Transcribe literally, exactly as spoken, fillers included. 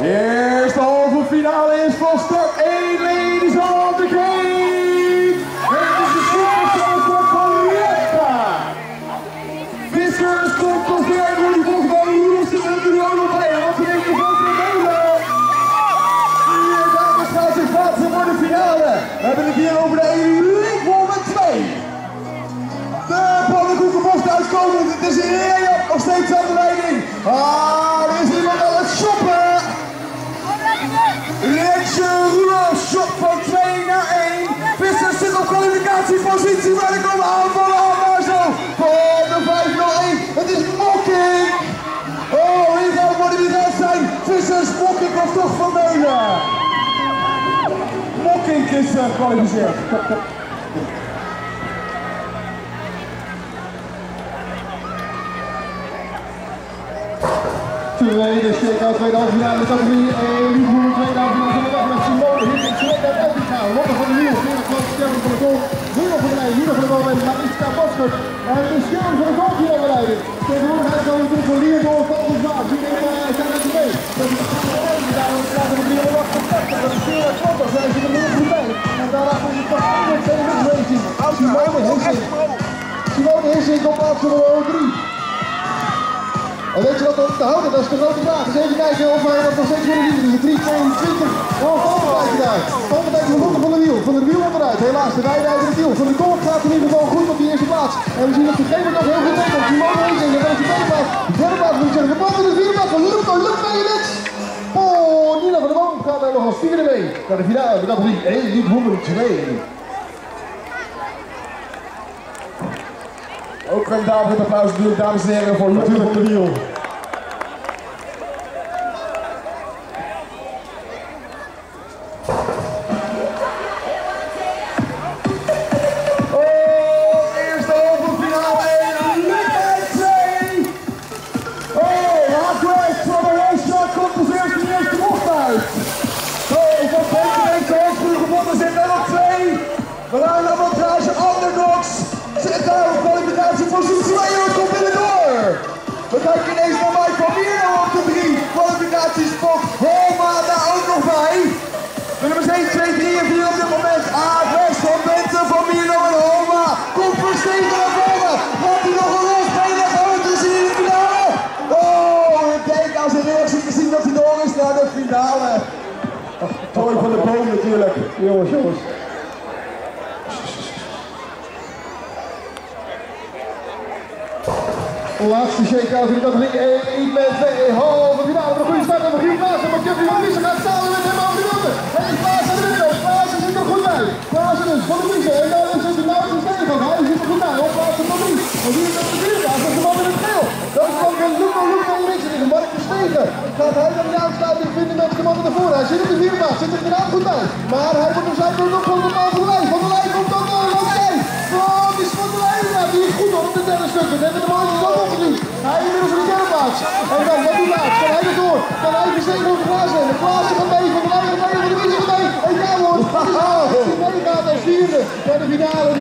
Eerste halve finale is van start één, ladies on the gate. Het is de superstand van Coletta. Vissers komt als derde, wordt die volgens mij de Roelofse en de Roel bij. Want ze neemt de grote Meulen. Vier dames gaan zich plaatsen voor de finale. We hebben het hier over de Elite Woman twee. De pannenkoekenpost uitkomen. Het is Rea nog steeds aan de leiding. Ah, er is iemand aan het shoppen. Retje Roelof, shot van twee naar één. Vissers zit op kwalificatiepositie, maar er komen aanvallen aan maar zo. Voor de vijf nul één. Het is Mokking. Oh, hier gaat het worden wie dat zijn. Vissers, Mokking of toch Van Meulen. Mokking is gekwalificeerd. Tweede shakeout, tweede halve finale, de categorie Elite Women, tweede halve finale van de weg met Simone Hiddink, Zweden uit Elvika, Lotte van der Wiel, Gerard Kloot, Sterren van de Kool, Roelof van der Leyen, Nina van der Wal en Mariska Boskert. En de Scherm van de Koolfinale leiding. Tegenwoordig gaat het over natuurlijk voor Leerdorf van ons Waard. Die neemt uh, zijn uit de mee. Dat is de Koolfinale, daarom staat er op drie nul acht contacten. Dat is Gerard Kloot, daar zijn ze er nog goed bij. En daarachter is het nog honderd tweeëndertig racing. Simone Hiddink. Simone Hiddink op plaats nummer drie. En weet je wat er te houden? Dat is de grote vraag. Dus even kijken of wij dat nog steeds willen zien. Dus de drie tweeëntwintig. Oh, Valentijn daar. Valentijn van Lotte van der Wiel. Van der Wiel onderuit. Helaas, de rijder het wiel. Van der Kolk gaat in ieder geval goed op die eerste plaats. En we zien dat de gegeven nog heel goed tekent. Simone Hiddink, dat is de tweede plaats. De derde plaats moet ik zeggen. De bal in de vierde plaats van Luco. Lukt mij niks. Oh, Nina van der Wal gaat daar nog als vierde mee. Naar de finale. De categorie Elite Women twee. Ook een David applaus natuurlijk, dames en heren, voor Lotte van der Wiel. Oh, eerste halve finale één, Elite twee. Oh, Hardwest van de racetrack komt als eerste de eerste bocht uit. Oh, van Peter en Koos gewonnen zit er op twee. We gaan naar montage Underdogs. Zit daar op kwalificatiepositie, maar Joost komt binnendoor. We kijken ineens naar Michael Mierno op de drie. Kwalificatiespot, Homa daar ook nog bij. De nummers één, twee, drie en vier op dit moment. Ah, West van Benten, van Mierno en Homa. Komt Verstegen naar voren. Laat hij nog een rol spelen. Gaan we te zien in de finale. Oh, ik denk als een reactie te zien dat hij door is naar de finale. Toy van de boom natuurlijk. Jongens, jongens. Laatste shakeout in de categorie één met twee halve finale. Een goede start van Giel Klaassen, maar Jeffrey van Wiesen gaat samen met hem over de wilde. En Klaassen er ook. Klaassen zit er goed bij. Klaassen dus van de Wiesen. En dan zit de nauwelijks een stevig. Hij zit er goed bij. Op plaats van drie. En hier is het de vierde plaats. Dat is de man in het geel. Dat is van Luco Luco en Wiesen. De Mark Verstegen. Gaat hij dan de aansluiting vinden met de man naar voren. Hij zit op de vierde plaats. Zit er inderdaad goed bij. Maar hij wordt op zijn beurt nog van de paal van de lijn. Van de lijn komt ook nog. Oké. Oh, die is van de lijn. Ja, die is goed op de derde stuk. We hebben de man ook nog gezien. Hij is inmiddels op de derde plaats. En dan, wat die laatst? Kan hij erdoor? Kan hij Verstegen over Klaassen nemen? Klaassen gaat mee. Van de lijn gaat mee. Van de Wiesen gaat mee. En ja hoor. Die meegaat als vierde naar de finale.